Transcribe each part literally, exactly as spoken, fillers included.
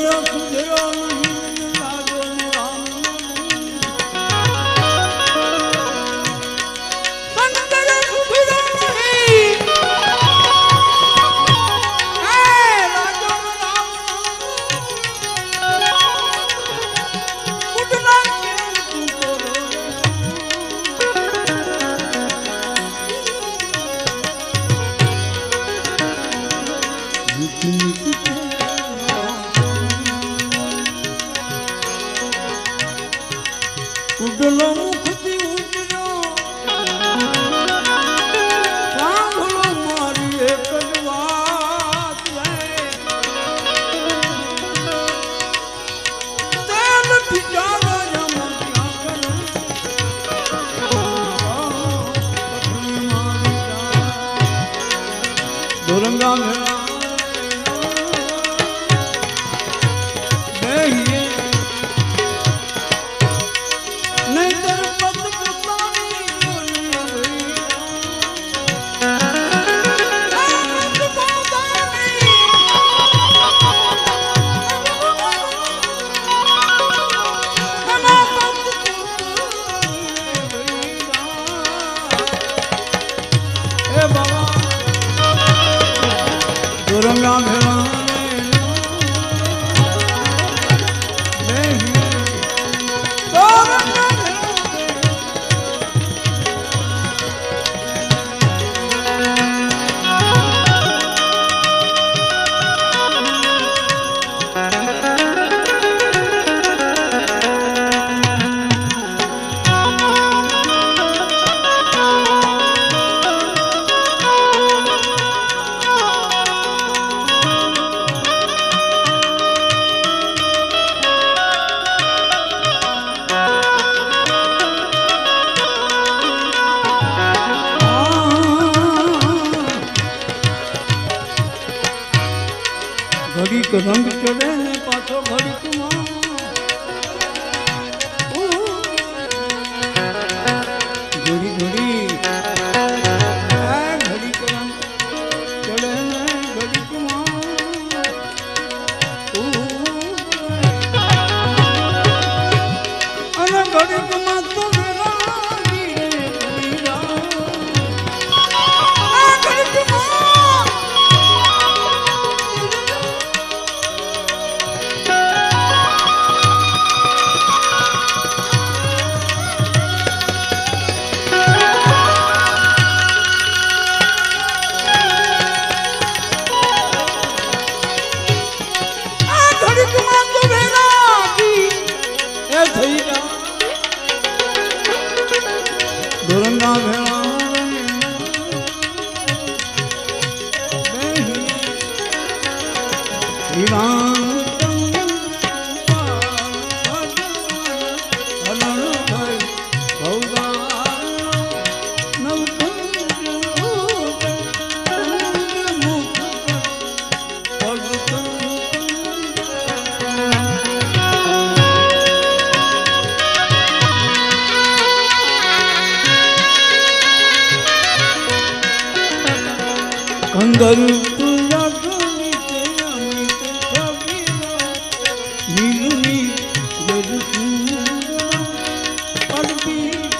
ઉડલો મુખથી ઉડ્યો સાંભળો મારી એક જ વાત તેલ પીજાવા જમા કરે દોરંગા મેળા Duranga Mela घड़ी को रंग चढ़े ने पाछो घड़ी कुमार घड़ी घड़ी घड़ी को रंग चढ़े ने घड़ी कुमार अरे घड़ी कुमार तो Duranga Mela कंगर तुला गमीते अमित छबीला नीलनी जरसूरा पलटी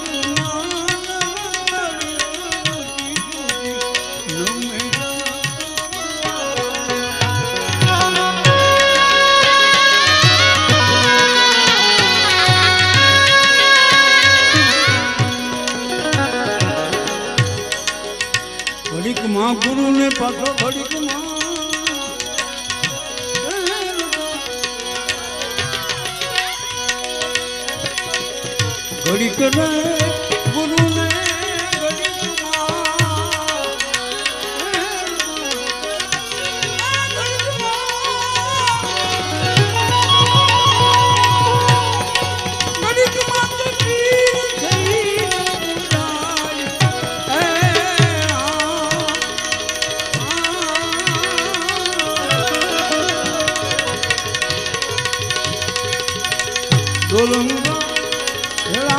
घड़ी कुमार गुरु ने पाछो घड़ी कुमार घड़ी करे गुरु ने घड़ी Duranga Mela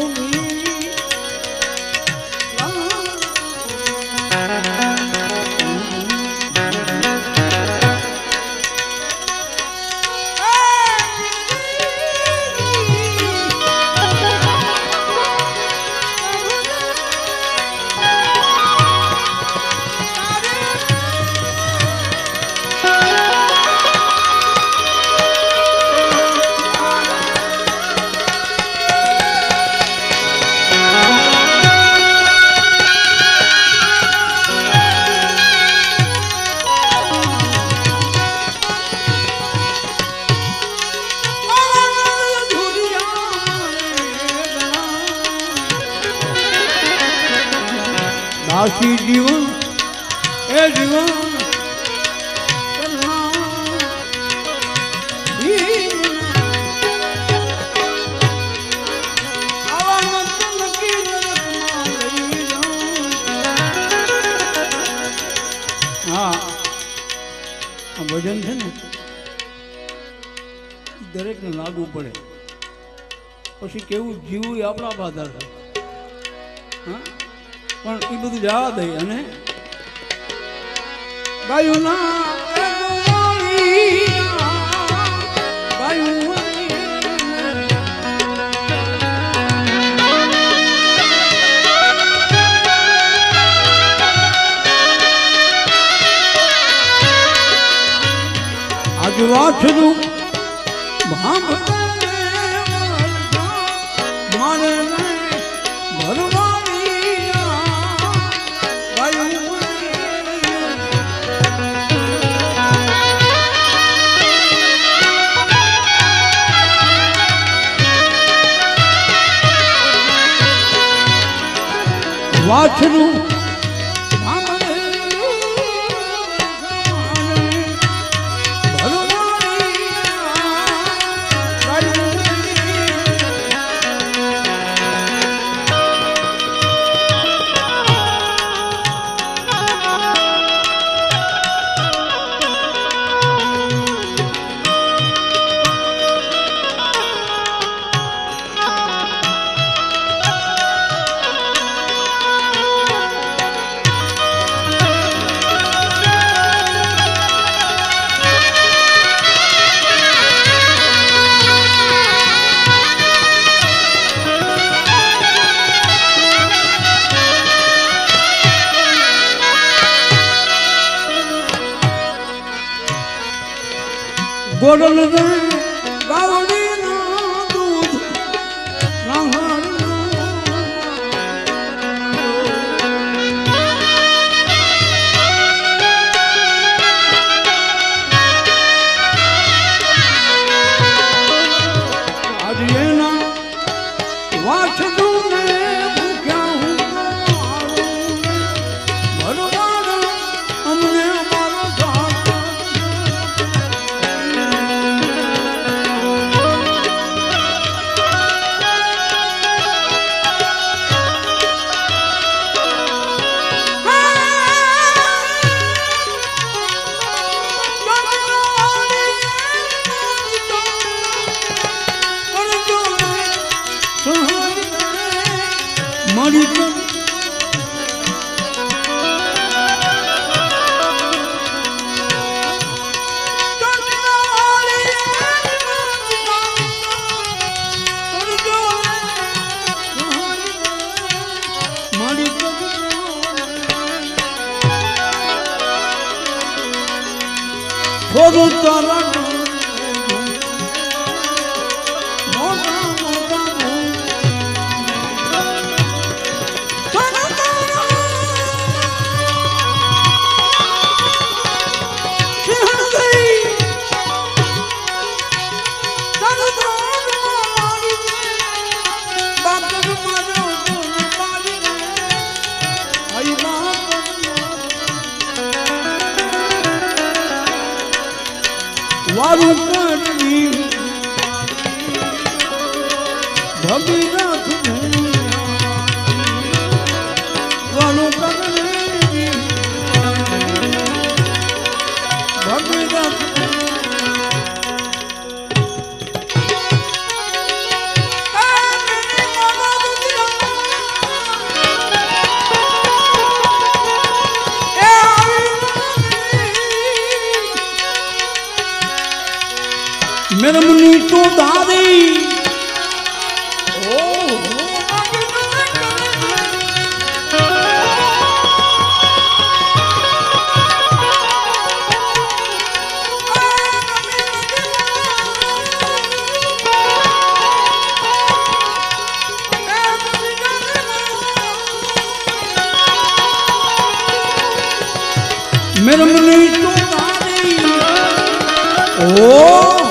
દાસી જીવન એ જીવન હા આ ભજન છે ને દરેકને લાગુ પડે પછી કેવું જીવવું એ આપણા આધાર છે હા પણ એ બધું જવા દઈ અને ગાયું ના આજ વાછરું ભાંગ મારે વાછરું ગોડલ રે ગાવડી ના દૂધ રાહણ આજ એના વાછડું ને ભૂખ્યા હું ભરવાડ અમને થોડું તારા મોટા મોટા વારું કરવી ભગીરથ વારું કરવી ભગીરથ दादी मेरे मनी तो दादी ओ